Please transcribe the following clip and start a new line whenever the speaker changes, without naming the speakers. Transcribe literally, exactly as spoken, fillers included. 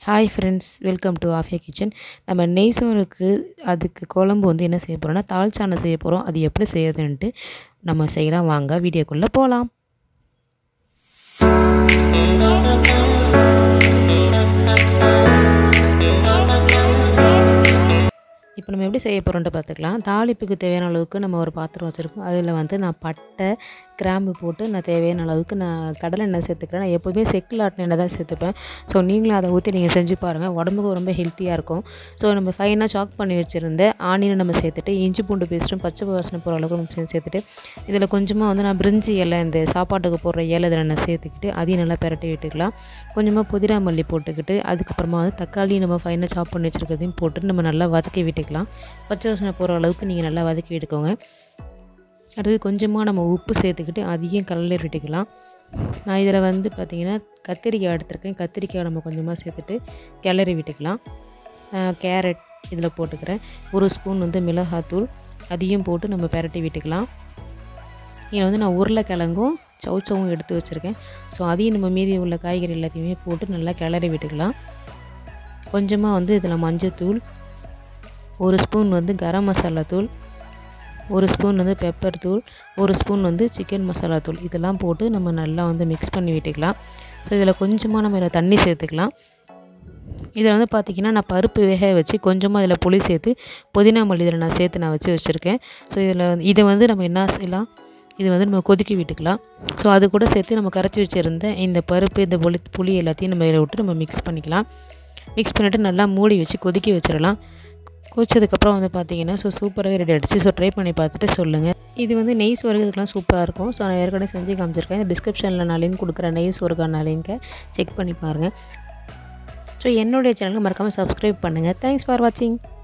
Hi friends, welcome to Aafiya kitchen. நம்ம நெய் சோறுக்கு அதுக்கு குழம்பு வந்து என்ன செய்ய போகிறோம்னா தால்ச்சான செய்ய போகிறோம். அது எப்படி செய்யறதுன்ட்டு நம்ம செய்யலாம். வாங்க வீடியோக்குள்ளே போகலாம். இப்போ நம்ம எப்படி செய்ய போகிறோன்ட்டு பார்த்துக்கலாம். தாளிப்புக்கு தேவையான அளவுக்கு நம்ம ஒரு பாத்திரம் வச்சுருக்கோம். அதில் வந்து நான் பட்டை கிராம்பு போட்டு நான் தேவையான அளவுக்கு நான் கடலை எண்ணெய் சேர்த்துக்கிறேன். நான் எப்போதுமே செக்கில் ஆட்டின எண்ணெய் தான் சேர்த்துப்பேன். ஸோ நீங்களும் அதை ஊற்றி நீங்கள் செஞ்சு பாருங்கள். உடம்புக்கு ரொம்ப ஹெல்த்தியாக இருக்கும். ஸோ நம்ம ஃபைனாக சாக் பண்ணி வச்சுருந்த ஆனியனை நம்ம சேர்த்துட்டு இஞ்சி பூண்டு பேஸ்ட்டும் பச்சை வாசனை போகிற அளவுக்கு நம்ம சேர்த்துட்டு இதில் கொஞ்சமாக வந்து நான் பிரிஞ்சி இலை இந்த சாப்பாட்டுக்கு போடுற இலை இதில் நான் சேர்த்துக்கிட்டு அதையும் நல்லா பிரட்டி விட்டுக்கலாம். கொஞ்சமாக புதினா மல்லி போட்டுக்கிட்டு அதுக்கப்புறமா வந்து தக்காளி நம்ம ஃபைனாக சாப் பண்ணி வச்சுருக்கிறதையும் போட்டு நம்ம நல்லா வதக்கி விட்டுக்கலாம். பச்சை வாசனை போகிற அளவுக்கு நீங்கள் நல்லா வதக்கி விட்டுக்கோங்க. அடுத்து கொஞ்சமாக நம்ம உப்பு சேர்த்துக்கிட்டு அதையும் கலரி விட்டுக்கலாம். நான் இதில் வந்து பார்த்திங்கன்னா கத்திரிக்காய் எடுத்துருக்கேன். கத்திரிக்காய் நம்ம கொஞ்சமாக சேர்த்துட்டு கிளறி விட்டுக்கலாம். கேரட் இதில் போட்டுக்கிறேன். ஒரு ஸ்பூன் வந்து மிளகாத்தூள் அதையும் போட்டு நம்ம பிரட்டி விட்டுக்கலாம். இதில் வந்து நான் உருளைக்கிழங்கும் சவுச்சவும் எடுத்து வச்சுருக்கேன். ஸோ அதையும் நம்ம மீதி உள்ள காய்கறி எல்லாத்தையுமே போட்டு நல்லா கிளறி விட்டுக்கலாம். கொஞ்சமாக வந்து இதில் மஞ்சத்தூள், ஒரு ஸ்பூன் வந்து கரம் மசாலா தூள், ஒரு ஸ்பூன் வந்து பெப்பர் தூள், ஒரு ஸ்பூன் வந்து சிக்கன் மசாலா தூள் இதெல்லாம் போட்டு நம்ம நல்லா வந்து மிக்ஸ் பண்ணி விட்டுக்கலாம். ஸோ இதில் கொஞ்சமாக நம்ம இதில் தண்ணி சேர்த்துக்கலாம். இதில் வந்து பார்த்திங்கன்னா நான் பருப்பு வேக வச்சு கொஞ்சமாக இதில் புளி சேர்த்து புதினா மல்லி இதில் நான் சேர்த்து நான் வச்சு வச்சுருக்கேன். ஸோ இதில் இதை வந்து நம்ம என்ன செய்யலாம், இது வந்து நம்ம கொதிக்கி விட்டுக்கலாம். ஸோ அது கூட சேர்த்து நம்ம கரைச்சி வச்சுருந்த இந்த பருப்பு இந்த புளி புளி எல்லாத்தையும் நம்ம இதில் விட்டு நம்ம மிக்ஸ் பண்ணிக்கலாம். மிக்ஸ் பண்ணிவிட்டு நல்லா மூடி வச்சு கொதிக்க வச்சிடலாம். கொதிச்சதுக்கப்புறம் வந்து பார்த்திங்கன்னா ஸோ சூப்பராகவே ரெடி ஆகிடுச்சு. ஸோ ட்ரை பண்ணி பார்த்துட்டு சொல்லுங்கள். இது வந்து நெய் சோறுகளுக்கெலாம் சூப்பராக இருக்கும். ஸோ நான் ஏற்கனவே செஞ்சு காமிச்சிருக்கேன். டிஸ்கிரிப்ஷனில் நான் லிங்க் கொடுக்குறேன். நெய் சோறுக்கான லிங்கை செக் பண்ணி பாருங்கள். ஸோ என்னுடைய சேனலுக்கு மறக்காமல் சப்ஸ்கிரைப் பண்ணுங்கள். தேங்க்ஸ் ஃபார் வாட்சிங்.